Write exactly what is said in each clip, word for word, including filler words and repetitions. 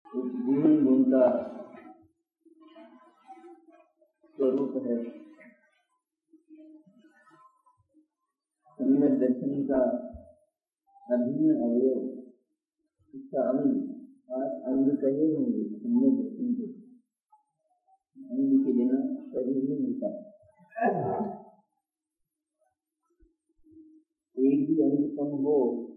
उस गुण गुण का स्वरूप है। सम्यक दर्शन का अभिन्न अवयव, इसका अंग, आप अंग कहे होंगे सम्यक दर्शन के। अंग के बिना शरीर नहीं मिलता। एक भी अंग कम हो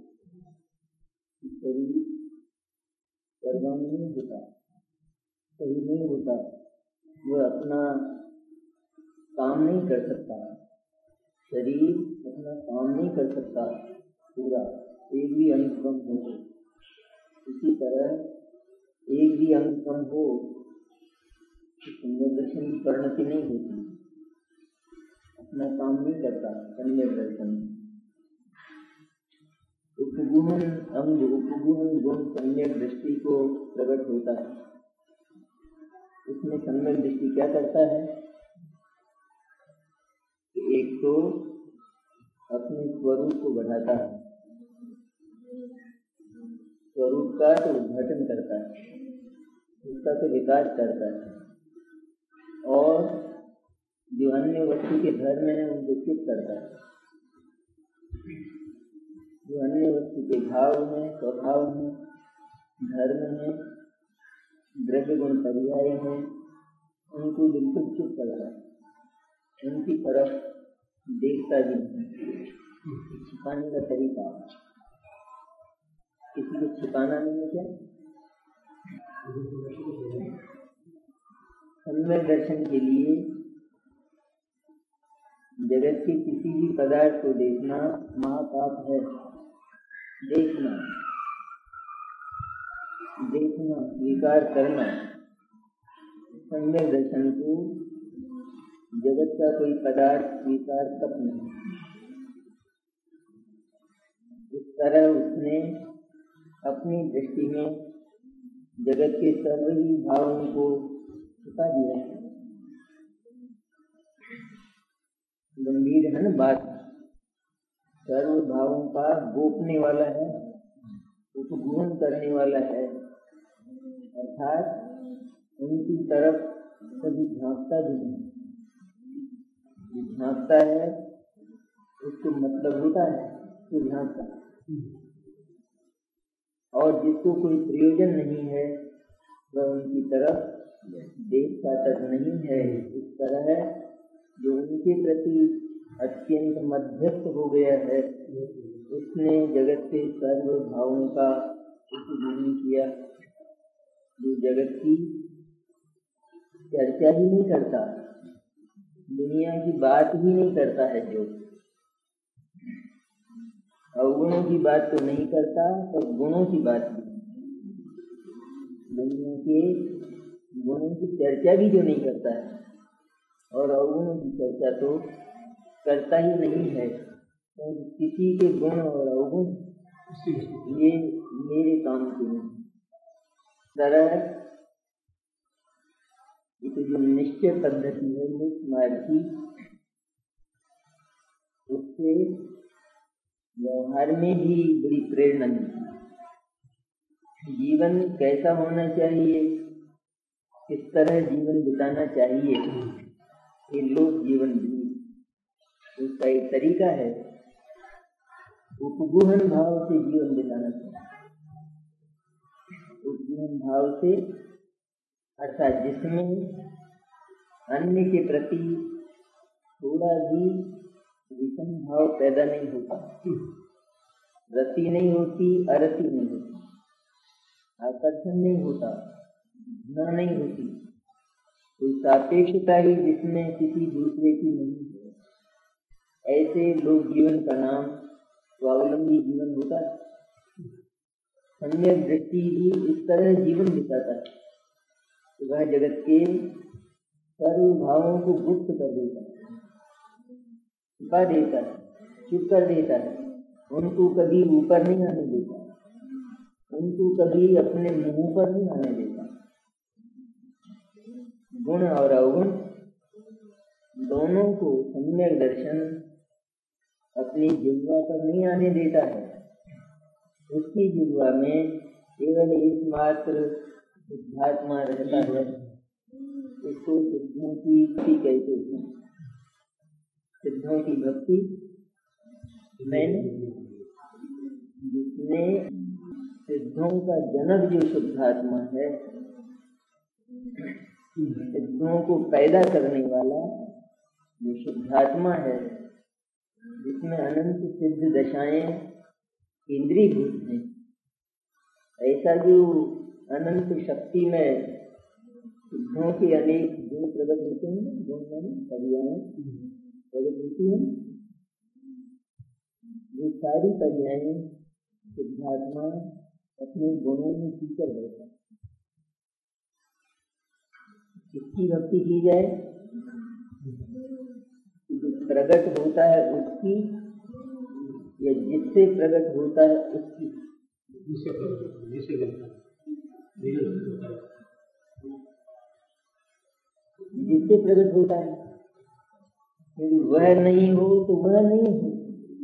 शरीर सर्वम नहीं होता, सही नहीं होता, वह अपना काम नहीं कर सकता। शरीर अपना काम नहीं कर सकता पूरा, एक भी अंग कम हो। इसी तरह एक भी अंग कम हो तो सम्यक दर्शन की परिणति नहीं होती, अपना काम नहीं करता सम्यक दर्शन। उपगुहन अंग, उपगुहन गुण सम्यक दृष्टि को प्रकट होता है। इसमें सम्यक दृष्टि क्या करता है? एक तो अपने स्वरूप को बढ़ाता है, स्वरूप का तो उद्घाटन करता है, उसका तो विकास करता है, और जो अन्य वस्तु के धर्म है उनको चुप करता है। जो अन्य वस्तु के भाव हैं, स्वभाव हैं, धर्म हैं, द्रव्य गुण पर्याय हैं, उनको बिल्कुल चुप करता है, उनकी तरफ देखता भी नहीं। छिपाने का तरीका, किसी को छिपाना नहीं है क्या? सम्यक दर्शन के लिए जगत के किसी भी पदार्थ को देखना महापाप है। देखना, देखना, स्वीकार करना सम्यक दर्शन को जगत का कोई पदार्थ स्वीकार तक नहीं। इस तरह उसने अपनी दृष्टि में जगत के सर्व ही भावों को छुपा दिया है। गंभीर है न बात, सर्व भावों का गोपने वाला है, उपगुहन करने वाला है, अर्थात उनकी तरफ कभी झांकता भी नहीं। झांकता है उसको मतलब होता है तो झांकता, और जिसको कोई प्रयोजन नहीं है वह उनकी तरफ देखता तक नहीं है। इस तरह है जो उनके प्रति अत्यंत मध्यस्थ हो गया है, उसने जगत के सर्व भावों का उपगुहन किया। जो जगत की चर्चा ही नहीं करता, दुनिया की बात ही नहीं करता है, जो अवगुणों की बात तो नहीं करता तो गुणों की बात भी, दुनिया के गुणों की चर्चा भी जो नहीं करता है और अवगुणों की चर्चा तो करता ही नहीं है। तो किसी के गुण और अवगुण ये मेरे काम के नहीं। तरह तो जो निश्चय पद्धति है निश्चय मार्ग की, उससे व्यवहार में भी बड़ी प्रेरणा मिलती है। जीवन कैसा होना चाहिए, किस तरह जीवन बिताना चाहिए, ये लोक जीवन भी उसका एक तरीका है। उपगुहन भाव से जीवन बिताना चाहिए। उपगुहन भाव से अर्थात जिसमें अन्य के प्रति थोड़ा भी विषम भाव पैदा नहीं होता, रति नहीं होती, अरति नहीं होती, आकर्षण नहीं होता, घृणा नहीं होती, कोई सापेक्षता ही जिसमें किसी दूसरे की नहीं है। ऐसे लोक जीवन का नाम स्वावलंबी जीवन होता है। सम्यक दृष्टि भी इस तरह जीवन बिताता है, वह जगत के सर्व भावों को गुप्त कर देता है, छुपा देता है, चुप कर देता है, उनको कभी ऊपर नहीं आने देता, उनको कभी अपने मुंह पर नहीं आने देता। गुण और अवगुण दोनों को सम्यक दर्शन अपनी जिह्वा पर नहीं आने देता है। उसकी जिह्वा में केवल एकमात्र शुद्धात्मा रहता है, इसको सिद्धों की भक्ति कहते हैं। सिद्धों की भक्ति मैंने जिसमें सिद्धों का जनक जो शुद्धात्मा है, सिद्धों को पैदा करने वाला जो शुद्धात्मा है, जिसमें अनंत सिद्ध दशाएं केंद्रीभूत हैं, ऐसा जो अनंत शक्ति में सिद्धों के अनेक गुण प्रकट होते हैं, गुण पर्याय प्रकट होती हैं, ये सारी पर्यायें शुद्धात्मा अपने गुणों में पीकर रहता है। किसकी भक्ति की जाए? जो प्रकट होता है उसकी, या जिससे प्रकट होता है उसकी? जिससे प्रकट होता है, यदि वह नहीं हो तो वह नहीं हो।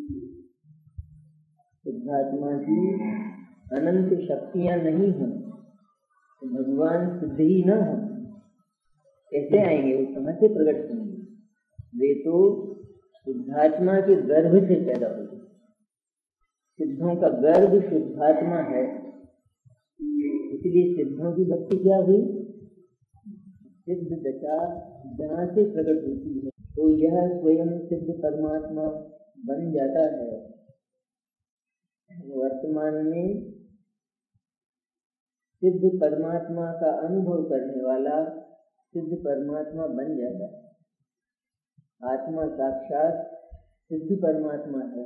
शुद्धात्मा की अनंत शक्तियां नहीं हो तो भगवान सिद्ध ही न हो, कैसे आएंगे? वो कहाँ से प्रकट होंगे? वे तो शुद्धात्मा के गर्भ से पैदा होते। सिद्धों का गर्भ शुद्धात्मा है, इसलिए सिद्धों की भक्ति क्या हुई? सिद्ध दशा जहाँ से प्रकट होती है तो यह स्वयं सिद्ध परमात्मा बन जाता है। वर्तमान में सिद्ध परमात्मा का अनुभव करने वाला सिद्ध परमात्मा बन जाता है। आत्मा साक्षात सिद्ध परमात्मा है।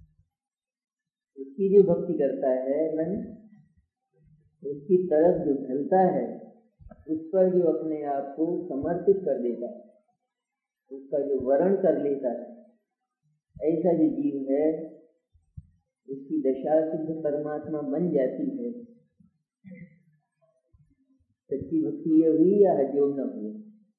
उसकी जो भक्ति करता है मन, उसकी तरफ जो ढलता है, उस पर जो अपने आप को समर्पित कर देता है, उसका जो वरण कर लेता है, ऐसा जो जीव है उसकी दशा सिद्ध परमात्मा बन जाती है। सच्ची भक्ति ये हुई या हाथ जोड़ना हुआ?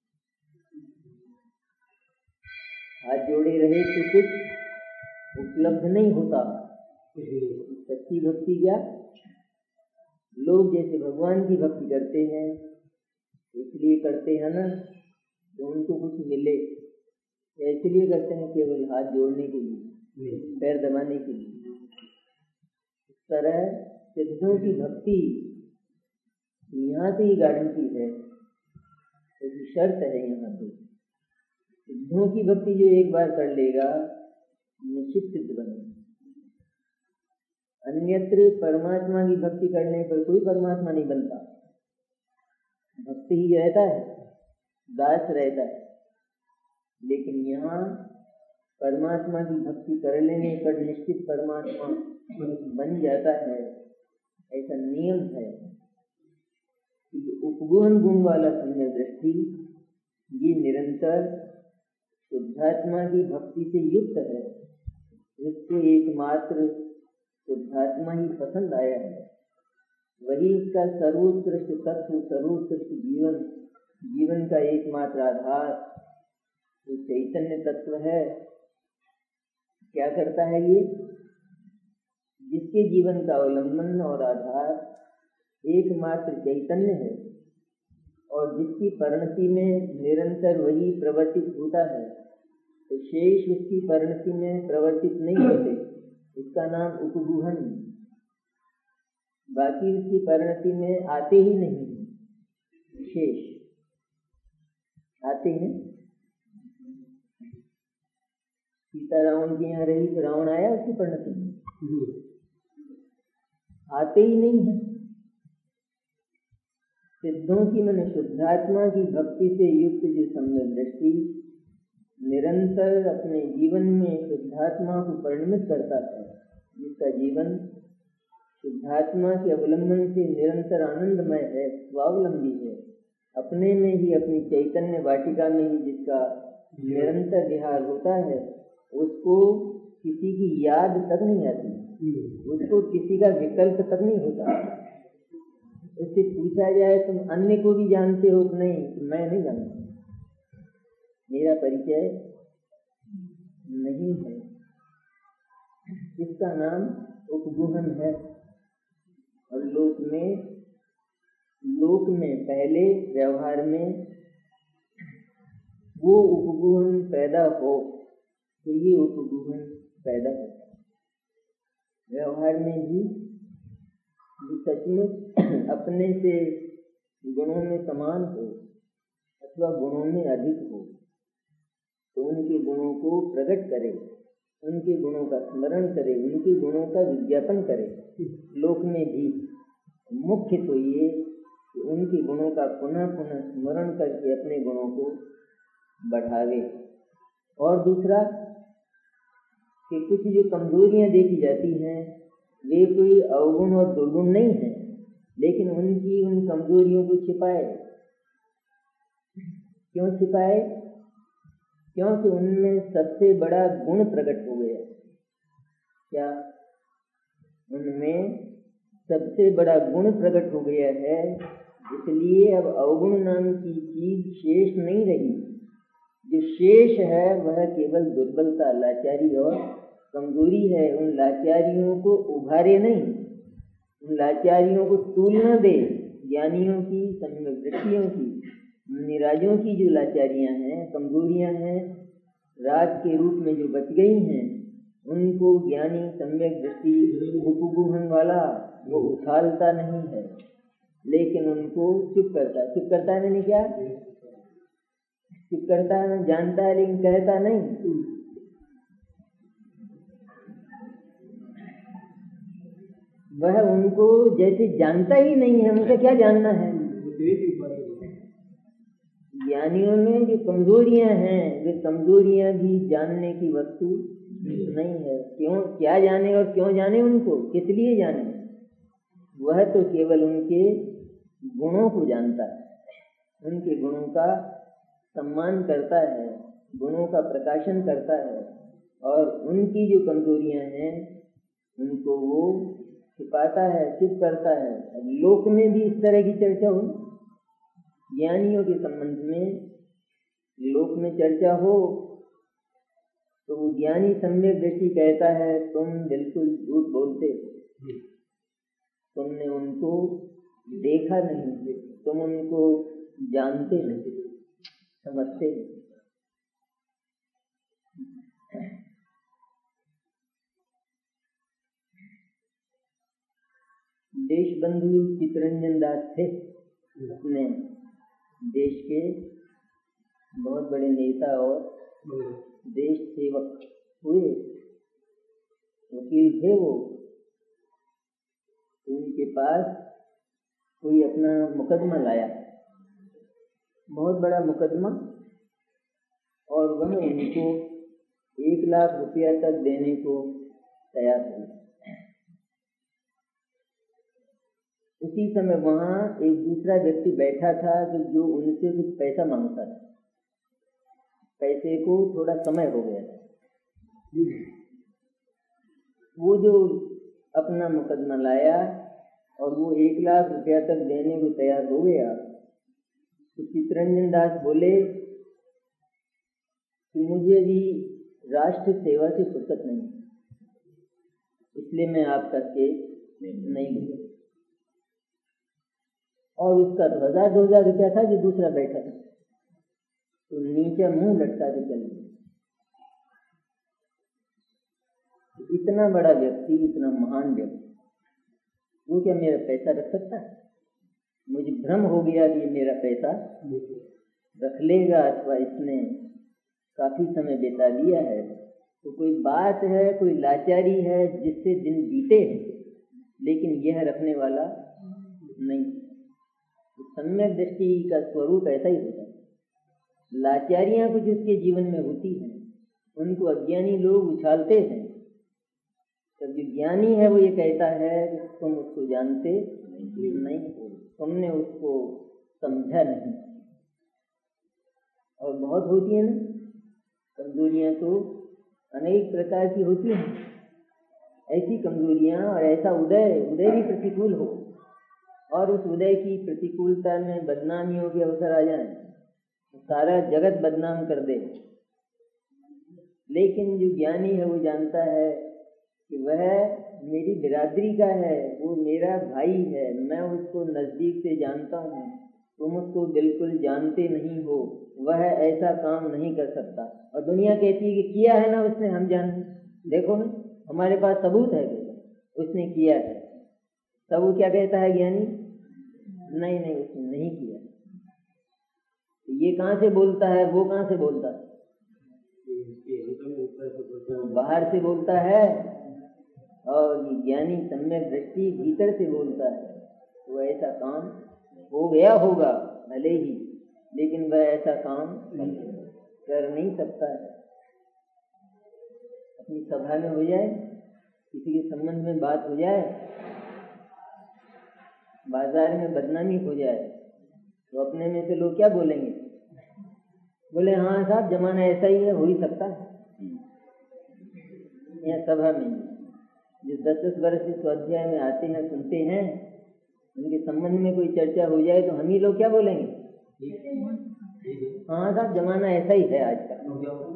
हाथ जोड़े रहे तो कुछ उपलब्ध नहीं होता। सच्ची भक्ति क्या? लोग जैसे भगवान की भक्ति करते हैं, इसलिए करते हैं ना तो उनको कुछ मिले, इसलिए करते हैं केवल हाथ जोड़ने के लिए, पैर दबाने के लिए। इस तरह सिद्धों की भक्ति यहाँ से ही गारंटी है, तो शर्त है यहाँ पे। सिद्धों की भक्ति जो एक बार कर लेगा निश्चित सिद्ध बनेगा। अन्यत्र परमात्मा की भक्ति करने पर कोई परमात्मा नहीं बनता, भक्ति ही रहता है, दास रहता है। लेकिन यहाँ परमात्मा की भक्ति कर लेने पर निश्चित परमात्मा बन जाता है, ऐसा नियम है। उपगुहन गुण वाला सम्यक दृष्टि ये निरंतर शुद्धात्मा की भक्ति से युक्त है, जिसको एकमात्र शुद्धात्मा ही पसंद आया है। वही इसका सर्वोत्कृष्ट तत्व, सर्वोत्कृष्ट जीवन, जीवन का एकमात्र आधार जो चैतन्य तत्व है। क्या करता है ये? जिसके जीवन का अवलंबन और आधार एकमात्र चैतन्य है और जिसकी परिणति में निरंतर वही प्रवर्तित होता है, तो शेष उसकी परिणति में प्रवर्तित नहीं होते, इसका नाम उपगुहन। बाकी उसकी परिणति में आते ही नहीं, शेष आते हैं। सीता रावण के यहाँ रही तो रावण आया उसकी परिणति में? आते ही नहीं है। सिद्धों की मन शुद्धात्मा की भक्ति से युक्त जो सम्यक दृष्टि निरंतर अपने जीवन में शुद्धात्मा को परिणमित करता है, जिसका जीवन शुद्धात्मा के अवलंबन से निरंतर आनंदमय है, स्वावलंबी है, अपने में ही अपनी चैतन्य वाटिका में ही जिसका निरंतर विहार होता है, उसको किसी की याद तक नहीं आती, उसको किसी का विकल्प तक नहीं होता। उससे पूछा जाए तुम अन्य को भी जानते हो कि नहीं, तो मैं नहीं जानता, मेरा परिचय नहीं है। इसका नाम उपगुहन है और लोक में लोक में पहले व्यवहार में वो उपगुण पैदा हो तो ये उपगुण पैदा होता है। व्यवहार में भी जो सचमुच अपने से गुणों में समान हो अथवा गुणों में अधिक हो तो उनके गुणों को प्रकट करे, उनके गुणों का स्मरण करे, उनके गुणों का विज्ञापन करे। लोक में भी मुख्य तो ये कि उनके गुणों का पुनः पुनः स्मरण करके अपने गुणों को बढ़ावे। और दूसरा कि कुछ जो कमजोरियां देखी जाती हैं वे कोई अवगुण और दुर्गुण नहीं है, लेकिन उनकी उन कमजोरियों को छिपाए। क्यों छिपाए? क्योंकि उनमें सबसे बड़ा गुण प्रकट हो गया। क्या? उनमें सबसे बड़ा गुण प्रकट हो गया है, इसलिए अब अवगुण नाम की चीज शेष नहीं रही। जो शेष है वह केवल दुर्बलता, लाचारी और कमजोरी है। उन लाचारियों को उभारे नहीं, उन लाचारियों को तूल न दे। ज्ञानियों की, सम्यक दृष्टियों की, निराजों की जो लाचारियां हैं, कमजोरियां हैं, राज के रूप में जो बच गई हैं, उनको ज्ञानी सम्यक दृष्टि उपगुण वाला वो उछालता नहीं है, लेकिन उनको चुप करता। चुप करता है मैंने क्या? चुप करता है, जानता है लेकिन कहता नहीं। वह उनको जैसे जानता ही नहीं है, उनका क्या जानना है। ज्ञानियों में जो कमजोरियां हैं वे कमजोरियां भी जानने की वस्तु नहीं है। क्यों? क्या जाने और क्यों जाने उनको, किस लिए जाने? वह तो केवल उनके गुणों को जानता है, उनके गुणों का सम्मान करता है, गुणों का प्रकाशन करता है, और उनकी जो कमजोरियां हैं उनको वो छिपाता है, चुप करता है। लोक में भी इस तरह की चर्चा हो, ज्ञानियों के संबंध में लोक में चर्चा हो तो वो ज्ञानी सम्यक दृष्टि कहता है तुम बिल्कुल झूठ बोलते हो, तुमने उनको देखा नहीं, तुम उनको जानते नहीं, समझते नहीं। देश बंधु चित्तरंजन दास थे, अपने देश के बहुत बड़े नेता और देश सेवक हुए, वकील थे वो। उनके पास कोई अपना मुकदमा लाया, बहुत बड़ा मुकदमा, और वह उनको एक लाख रुपया तक देने को तैयार हुए। उसी समय वहाँ एक दूसरा व्यक्ति बैठा था जो जो उनसे कुछ पैसा मांगता था। पैसे को थोड़ा समय हो गया था। वो जो अपना मुकदमा लाया और वो एक लाख रुपया तक देने को तैयार हो गया, तो चित्तरंजन दास बोले कि मुझे अभी राष्ट्र सेवा से फुर्सत नहीं, इसलिए मैं आपका केस नहीं लूंगा। और उसका दो हजार दो हजार रुपया था जो दूसरा बैठा था, तो नीचे मुंह लटका के चल गया। इतना बड़ा व्यक्ति, इतना महान व्यक्ति, वो क्या मेरा पैसा रख सकता है? मुझे भ्रम हो गया कि मेरा पैसा रख लेगा, अथवा इसने काफी समय बिता दिया है, तो कोई बात है, कोई लाचारी है जिससे दिन बीते हैं, लेकिन यह रखने वाला नहीं। तो सम्यक दृष्टि का स्वरूप ऐसा ही होता है। लाचारियां कुछ उसके जीवन में होती हैं, उनको अज्ञानी लोग उछालते हैं। तो जो ज्ञानी है वो ये कहता है कि तुम उसको जानते नहीं हो, तुमने उसको समझा नहीं। और बहुत होती है ना कमजोरियां, तो अनेक प्रकार की होती हैं। ऐसी कमजोरियां और ऐसा उदय उदय भी प्रतिकूल हो, और उस उदय की प्रतिकूलता में बदनामियों के अवसर आ जाए, तो सारा जगत बदनाम कर दे। लेकिन जो ज्ञानी है वो जानता है कि वह मेरी बिरादरी का है, वो मेरा भाई है, मैं उसको नजदीक से जानता हूँ, तुम उसको बिल्कुल जानते नहीं हो, वह ऐसा काम नहीं कर सकता। और दुनिया कहती है कि किया है ना उसने, हम जानते, देखो ना हमारे पास सबूत है कि उसने किया है। तब वो क्या कहता है ज्ञानी? नहीं नहीं, उसने नहीं किया। ये कहाँ से बोलता है, वो कहाँ से बोलता है? बाहर से बोलता है, और ज्ञानी सम्यक दृष्टि भीतर से बोलता है। वो ऐसा काम हो गया होगा भले ही, लेकिन वह ऐसा काम कर नहीं सकता है। अपनी सभा में हो जाए, किसी के संबंध में बात हो जाए, बाजार में बदनामी हो जाए, तो अपने में से लोग क्या बोलेंगे? बोले हाँ साहब, जमाना ऐसा ही है, हो ही सकता है। यह सभा में जो दस दस वर्ष से स्वाध्याय में आते हैं, सुनते हैं, उनके संबंध में कोई चर्चा हो जाए तो हम ही लोग क्या बोलेंगे? हाँ साहब, जमाना ऐसा ही है आज का,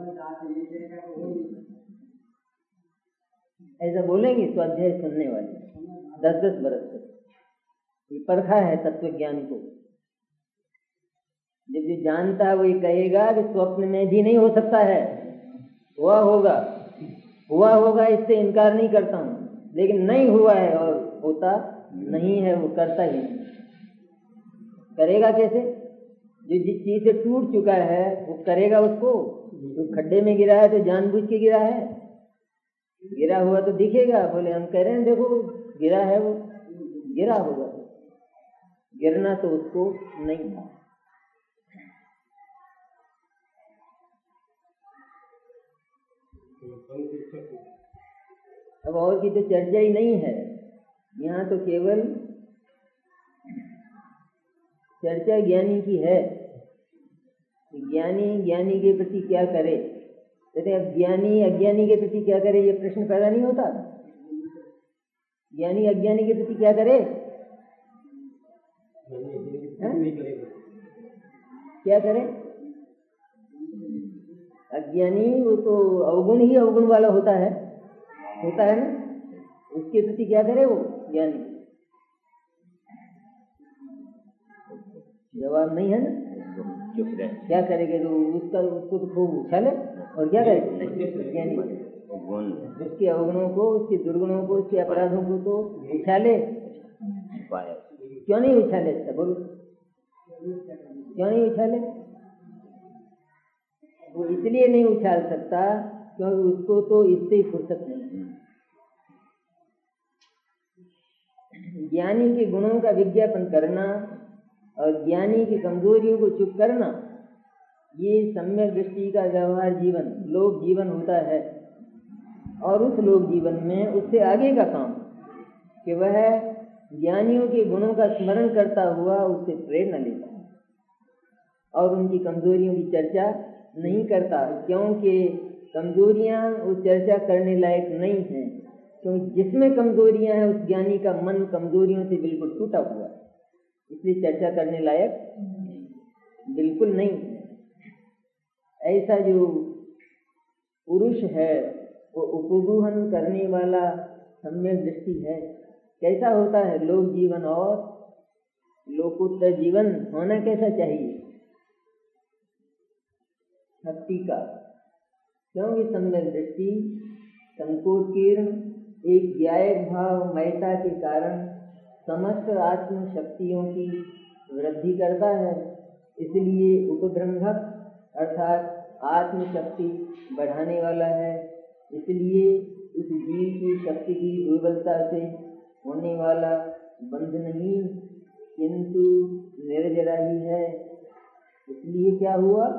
ऐसा बोलेंगे स्वाध्याय सुनने वाले दस दस वर्ष से। ये परखा है तत्व ज्ञान को। जब जो जानता है वो ये कहेगा कि स्वप्न में भी नहीं हो सकता है, हुआ होगा, हुआ होगा, इससे इनकार नहीं करता हूँ, लेकिन नहीं हुआ है और होता नहीं है, वो करता ही नहीं। करेगा कैसे? जो जिस चीज से टूट चुका है वो करेगा उसको। तो खड्डे में गिरा है तो जानबूझ के गिरा है, गिरा हुआ तो दिखेगा, बोले हम कह रहे हैं देखो गिरा है, वो गिरा होगा, गिरना तो उसको नहीं था। अब और की तो चर्चा ही नहीं है यहाँ, तो केवल चर्चा ज्ञानी की है। ज्ञानी ज्ञानी के प्रति क्या करे, कहते अब ज्ञानी अज्ञानी के प्रति क्या करे, ये प्रश्न पैदा नहीं होता। ज्ञानी अज्ञानी के प्रति क्या करे? क्या करे? अज्ञानी वो तो अवगुण ही अवगुण वाला होता है, होता है ना, उसके प्रति क्या करे वो ज्ञानी? जवाब नहीं है ना, चुप रहे। क्या करेगा? तो उसका उसको तो खूब उछाले और क्या करेगा ज्ञानी? उसके अवगुणों को, उसके दुर्गुणों को, उसके अपराधों को तो उछाले। क्यों नहीं उछाले? बोलो क्यों नहीं उछाले? वो इसलिए नहीं उछाल सकता क्योंकि उसको तो इससे फुर्सत नहीं। ज्ञानी के गुणों का विज्ञापन करना और ज्ञानी की कमजोरियों को चुप करना, ये सम्यक दृष्टि का व्यवहार जीवन, लोक जीवन होता है। और उस लोक जीवन में उससे आगे का काम कि वह ज्ञानियों के गुणों का स्मरण करता हुआ उससे प्रेरणा लेता है और उनकी कमजोरियों की चर्चा नहीं करता, क्योंकि कमजोरियां उस चर्चा करने लायक नहीं है। क्योंकि जिसमें कमजोरियां हैं उस ज्ञानी का मन कमजोरियों से बिल्कुल टूटा हुआ है, इसलिए चर्चा करने लायक बिल्कुल नहीं है। ऐसा जो पुरुष है वो उपगुहन करने वाला सम्यक दृष्टि है। कैसा होता है लोक जीवन और लोकोत्तर जीवन होना कैसा चाहिए? भक्ति का। क्योंकि सम्यक दृष्टि संकोचकीर्ण एक ज्ञायक भाव मयता के कारण समस्त आत्म शक्तियों की वृद्धि करता है, इसलिए उपद्रंभक अर्थात आत्म शक्ति बढ़ाने वाला है। इसलिए इस जीव की शक्ति की दुर्बलता से होने वाला बंध नहीं किंतु निर्जरा ही है। इसलिए क्या हुआ?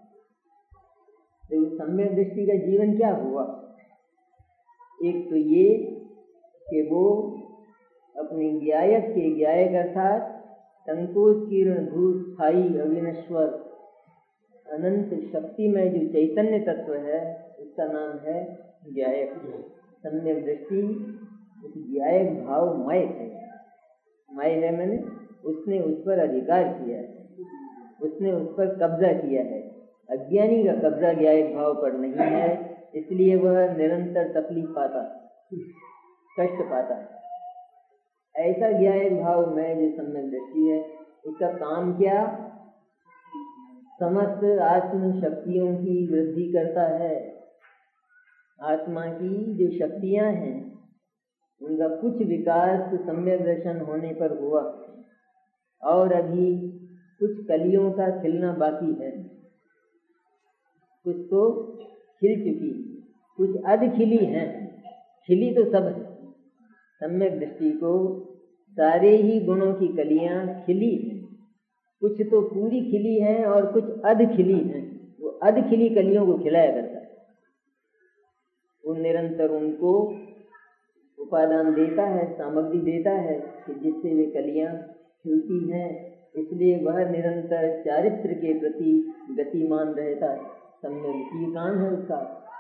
तो सम्यक दृष्टि का जीवन क्या हुआ? एक तो ये कि वो अपने ज्ञायक के ज्ञायक अर्थात संकोचकीर्ण भूत स्थायी अविनश्वर अनंत शक्ति में जो चैतन्य तत्व है उसका नाम है ज्ञायक। सम्यक दृष्टि उस ज्ञायक भाव मय है। मय है मैंने उसने उस पर अधिकार किया है, उसने उस पर कब्जा किया है। अज्ञानी का कब्जा ज्ञायक भाव पर नहीं है, इसलिए वह निरंतर तकलीफ पाता। कष्ट पाता है। ऐसा ज्ञान भाव में जो सम्यक दृष्टि है, उसका काम क्या? समस्त आत्म शक्तियों की वृद्धि करता है। आत्मा की जो शक्तियां हैं उनका कुछ विकास सम्यक दर्शन होने पर हुआ, और अभी कुछ कलियों का खिलना बाकी है। कुछ तो खिल चुकी, कुछ अध खिली हैं। खिली तो सब है, सम्यक दृष्टि को सारे ही गुणों की कलियां खिली हैं। कुछ तो पूरी खिली हैं और कुछ अध खिली हैं। वो अध खिली कलियों को खिलाया करता है, वो निरंतर उनको उपादान देता है, सामग्री देता है कि जिससे वे कलियां खिलती हैं। इसलिए वह निरंतर चारित्र के प्रति गतिमान रहता है। सम्यक ये काम है उसका,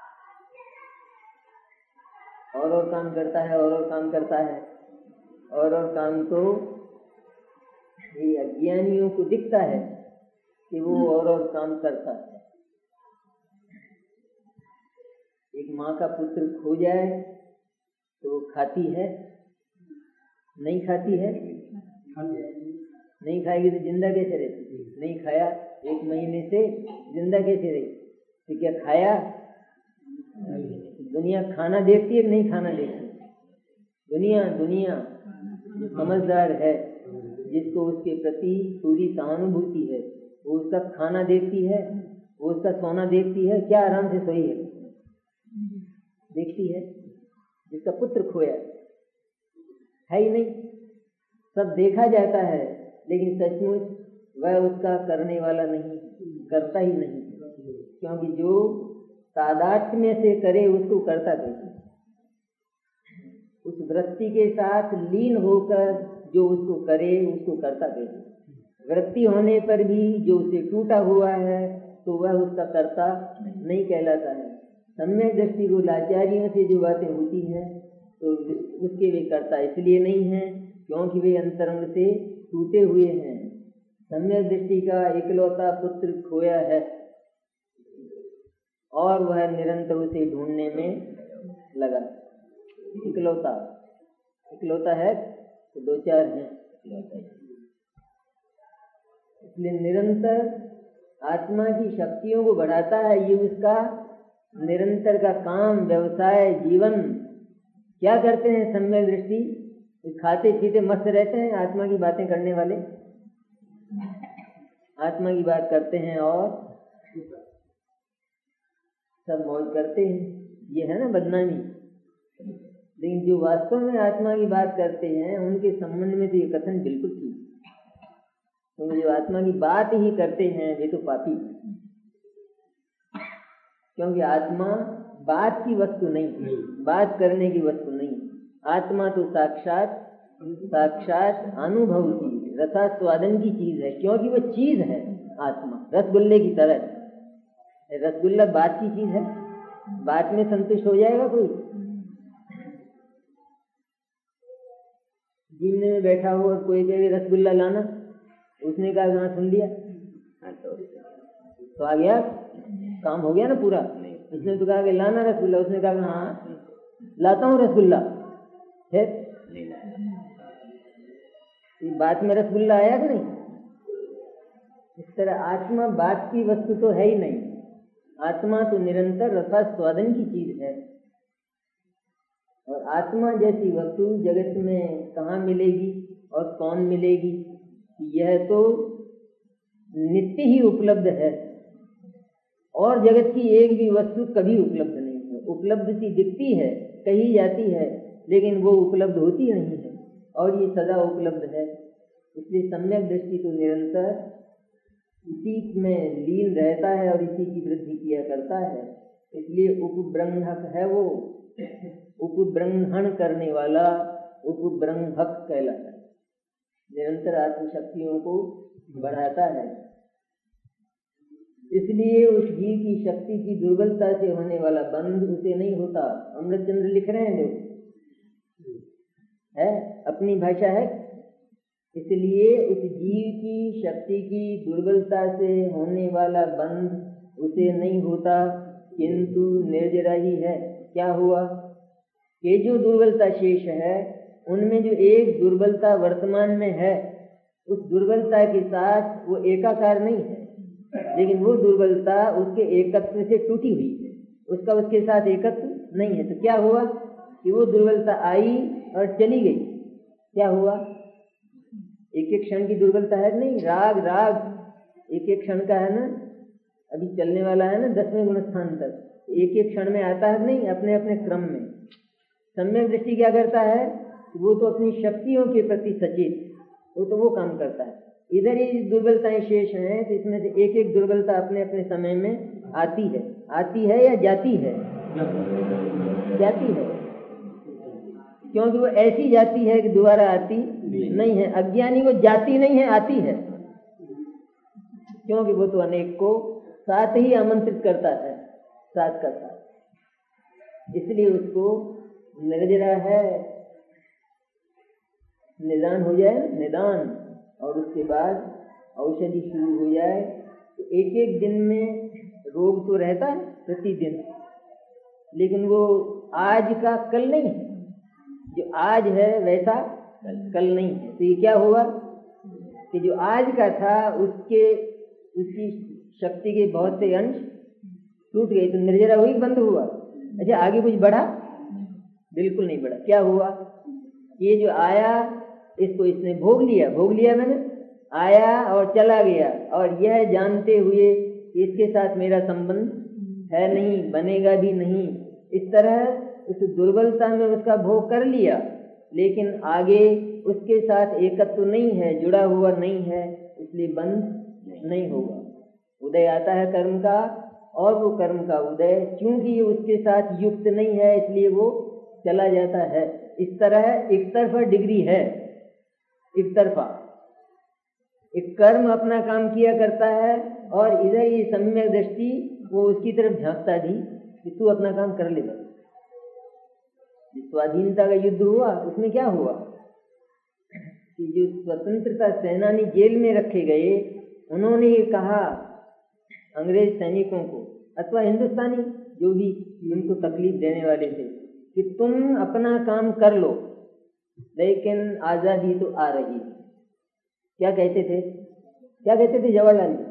और और काम करता है, और और काम करता है, और और काम तो ये अज्ञानियों को दिखता है कि वो और और काम करता है। एक माँ का पुत्र खो जाए तो वो खाती है, नहीं खाती है? नहीं खाएगी तो जिंदा कैसे रहती? नहीं खाया एक महीने से, जिंदा कैसे रही? तो क्या खाया? दुनिया खाना देखती है कि नहीं खाना देखती? दुनिया दुनिया जो समझदार है, जिसको उसके प्रति पूरी सहानुभूति है, वो उसका खाना देखती है, वो उसका सोना देखती है। क्या आराम से सोई है? देखती है। जिसका पुत्र खोया है ही नहीं, सब देखा जाता है, लेकिन सचमुच वह उसका करने वाला नहीं, करता ही नहीं। क्योंकि जो तादात्म्य से करे उसको करता कैसे? उस वृत्ति के साथ लीन होकर जो उसको करे उसको करता कैसे? वृत्ति होने पर भी जो उसे टूटा हुआ है तो वह उसका कर्ता नहीं कहलाता है। सम्यक दृष्टि को लाचारियों से जो बातें होती हैं तो उसके वे कर्ता इसलिए नहीं है क्योंकि वे अंतरंग से टूटे हुए हैं। सम्यक दृष्टि का इकलौता पुत्र खोया है और वह निरंतर उसे ढूंढने में लगा। इकलौता इकलौता है तो दो चार हैं, इसलिए निरंतर आत्मा की शक्तियों को बढ़ाता है। ये उसका निरंतर का काम, व्यवसाय, जीवन। क्या करते हैं सम्यक दृष्टि? खाते पीते मस्त रहते हैं, आत्मा की बातें करने वाले आत्मा की बात करते हैं और सब मौज करते हैं। ये है ना बदनामी। लेकिन जो वास्तव में आत्मा की बात करते हैं उनके संबंध में तो ये कथन बिल्कुल ठीक, तो जो आत्मा की बात ही करते हैं वे तो पापी हैं। क्योंकि आत्मा बात की वस्तु नहीं, बात करने की वस्तु नहीं। आत्मा तो साक्षात साक्षात अनुभव की, रसास्वादन की चीज है। क्योंकि वो चीज है आत्मा, रसगुल्ले की तरह। रसगुल्ला बात की चीज है, बात में संतुष्ट हो जाएगा कोई? जीने में बैठा हो और कोई कहे रसगुल्ला लाना, उसने कहा हाँ सुन लिया तो आ गया, काम हो गया ना पूरा। उसने तो कहा कि लाना रसगुल्ला, उसने कहा हाँ लाता हूँ रसगुल्ला, फिर बात में रसगुल्ला आया कि नहीं? इस तरह आत्मा बात की वस्तु तो है ही नहीं। आत्मा तो निरंतर रसास्वादन की चीज है। और आत्मा जैसी वस्तु जगत में कहाँ मिलेगी और कौन मिलेगी? यह तो नित्य ही उपलब्ध है और जगत की एक भी वस्तु कभी उपलब्ध नहीं है। उपलब्ध सी दिखती है, कही जाती है, लेकिन वो उपलब्ध होती नहीं है और ये सदा उपलब्ध है। इसलिए सम्यक दृष्टि तो निरंतर इसी में लीन रहता है और इसी की वृद्धि किया करता है। इसलिए उपब्रह्मक है वो, उपब्रह्मण करने वाला उपब्रह्मक कहलाता है। निरंतर आत्मशक्तियों को बढ़ाता है। इसलिए उस जीव की शक्ति की दुर्बलता से होने वाला बंध उसे नहीं होता। अमृतचंद्र लिख रहे हैं जो है, अपनी भाषा है। इसलिए उस जीव की शक्ति की दुर्बलता से होने वाला बंध उसे नहीं होता, किंतु निर्जरा ही है। क्या हुआ ये जो दुर्बलता शेष है, उनमें जो एक दुर्बलता वर्तमान में है, उस दुर्बलता के साथ वो एकाकार नहीं है, लेकिन वो दुर्बलता उसके एकत्व से टूटी हुई है, उसका उसके साथ एकत्व नहीं है। तो क्या हुआ कि वो दुर्बलता आई और चली गई। क्या हुआ? एक एक क्षण की दुर्बलता है नहीं, राग राग एक एक क्षण का है ना, अभी चलने वाला है ना दसवें गुण स्थान तक, एक एक क्षण में आता है नहीं, अपने अपने क्रम में। सम्यक दृष्टि क्या करता है? वो तो अपनी शक्तियों के प्रति सचेत, वो तो वो काम करता है। इधर ही दुर्बलताएं शेष हैं, तो इसमें से एक एक दुर्बलता अपने अपने समय में आती है। आती है या जाती है? जाती है, क्योंकि वो ऐसी जाती है कि दोबारा आती नहीं है। अज्ञानी वो जाती नहीं है, आती है, क्योंकि वो तो अनेक को साथ ही आमंत्रित करता है, साथ का साथ, इसलिए उसको निर्जरा है। निदान हो जाए, निदान, और उसके बाद औषधि शुरू हो जाए, तो एक एक दिन में रोग तो रहता है प्रतिदिन, लेकिन वो आज का कल नहीं है। जो आज है वैसा कल नहीं है। तो ये क्या हुआ कि जो आज का था उसके उसकी शक्ति के बहुत से अंश टूट गए, तो निर्जरा वही बंद हुआ। अच्छा, आगे कुछ बढ़ा? बिल्कुल नहीं बढ़ा। क्या हुआ? ये जो आया इसको इसने भोग लिया, भोग लिया मैंने, आया और चला गया, और यह जानते हुए इसके साथ मेरा संबंध है नहीं, बनेगा भी नहीं। इस तरह उस दुर्बलता में उसका भोग कर लिया, लेकिन आगे उसके साथ एकत्व नहीं है, जुड़ा हुआ नहीं है, इसलिए बंद नहीं होगा। उदय आता है कर्म का, और वो कर्म का उदय क्योंकि ये उसके साथ युक्त नहीं है, इसलिए वो चला जाता है। इस तरह एक तरफा डिग्री है, एक तरफा। एक कर्म अपना काम किया करता है, और इधर ये सम्यक दृष्टि वो उसकी तरफ झांकता भी कि तू अपना काम कर ले। बस स्वाधीनता का युद्ध हुआ, उसमें क्या हुआ कि जो स्वतंत्रता सेनानी जेल में रखे गए, उन्होंने ये कहा अंग्रेज सैनिकों को अथवा हिंदुस्तानी जो भी उनको तकलीफ देने वाले थे कि तुम अपना काम कर लो, लेकिन आजादी तो आ रही है। क्या कहते थे? क्या कहते थे जवाहरलाल जी?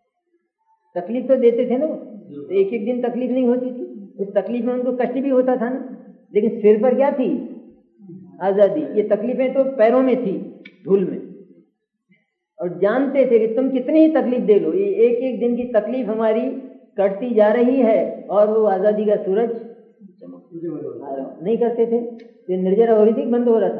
तकलीफ तो देते थे ना, तो एक एक दिन तकलीफ नहीं होती थी, उस तकलीफ में उनको कष्ट भी होता था ना, लेकिन सिर पर क्या थी? आजादी। ये तकलीफें तो पैरों में थी, धूल में, और जानते थे कि तुम कितनी ही तकलीफ दे लो, ये एक एक दिन की तकलीफ हमारी कटती जा रही है, और वो आजादी का सूरज नहीं करते थे। तो निर्जरा हो रही थी, बंद हो रहा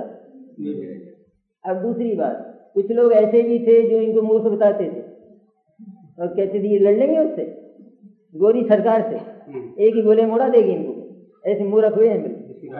था। अब दूसरी बात, कुछ लोग ऐसे भी थे जो इनको मूर्ख बताते थे और कहते थे ये लड़ लेंगे उससे, गोरी सरकार से, एक ही गोले मोड़ा देगी इनको। ऐसे मूर्ख हुए हैं।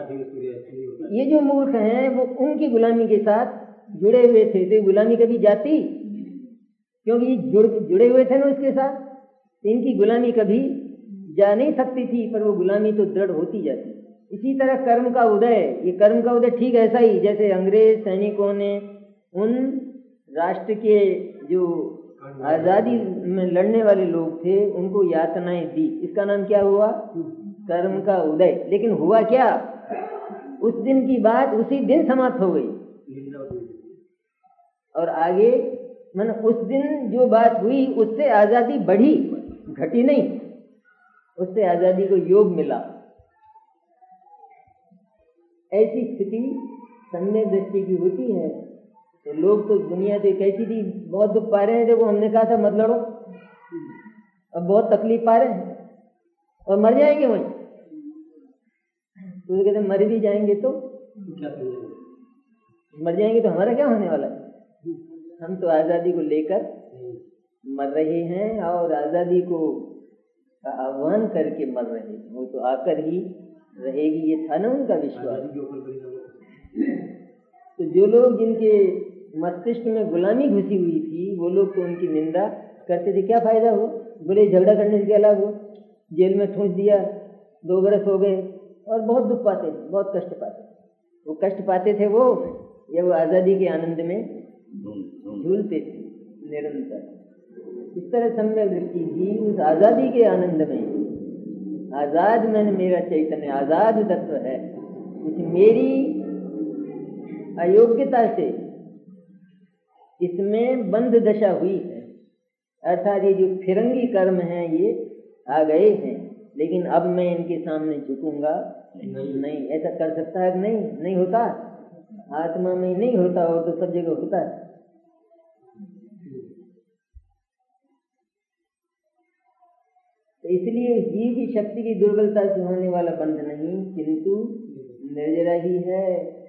ये जो मूर्ख हैं वो उनकी गुलामी के साथ जुड़े हुए थे, तो गुलामी कभी जाती? क्योंकि ये जुड़ जुड़े हुए थे ना उसके साथ, तो इनकी गुलामी कभी जा नहीं सकती थी, पर वो गुलामी तो दृढ़ होती जाती। इसी तरह कर्म का उदय, ये कर्म का उदय ठीक ऐसा ही जैसे अंग्रेज सैनिकों ने उन राष्ट्र के जो आजादी में लड़ने वाले लोग थे उनको यातनाएं दी, इसका नाम क्या हुआ? कर्म का उदय। लेकिन हुआ क्या? उस दिन की बात उसी दिन समाप्त हो गई, और आगे मैंने उस दिन जो बात हुई उससे आजादी बढ़ी, घटी नहीं, उससे आजादी को योग मिला। ऐसी स्थिति सम्यक दृष्टि की होती है। तो लोग तो दुनिया से कैसी थी, बहुत दुख पा रहे हैं। देखो हमने कहा था मत लड़ो, अब बहुत तकलीफ पा रहे हैं और मर जाएंगे वहीं। तो कहते मर भी जाएंगे तो मर जाएंगे तो हमारा क्या होने वाला है? हम तो आजादी को लेकर मर रहे हैं, और आजादी को आह्वान करके मर रहे हैं। वो तो आकर ही रहेगी, ये था ना उनका विश्वास। तो जो लोग जिनके मस्तिष्क में गुलामी घुसी हुई थी, वो लोग तो उनकी निंदा करते थे। क्या फायदा हुआ? बोले झगड़ा करने से क्या लाभ हुआ? जेल में ठूंस दिया, दो बरस हो गए, और बहुत दुख पाते थे, बहुत कष्ट पाते थे। वो कष्ट पाते थे वो या वो आज़ादी के आनंद में झूलते थे निरंतर। इस तरह सम्यक दृष्टि भी उस आज़ादी के आनंद में, आज़ाद मैंने मेरा चैतन्य आज़ाद तत्व है, इस मेरी अयोग्यता से इसमें बंध दशा हुई है, अर्थात ये जो फिरंगी कर्म हैं ये आ गए हैं, लेकिन अब मैं इनके सामने झुकूंगा नहीं, नहीं। ऐसा कर सकता है? नहीं, नहीं होता। आत्मा में नहीं होता हो तो सब जगह होता है। तो इसलिए जीव की शक्ति की दुर्बलता से होने वाला बंध नहीं, किंतु निर्जरा ही है।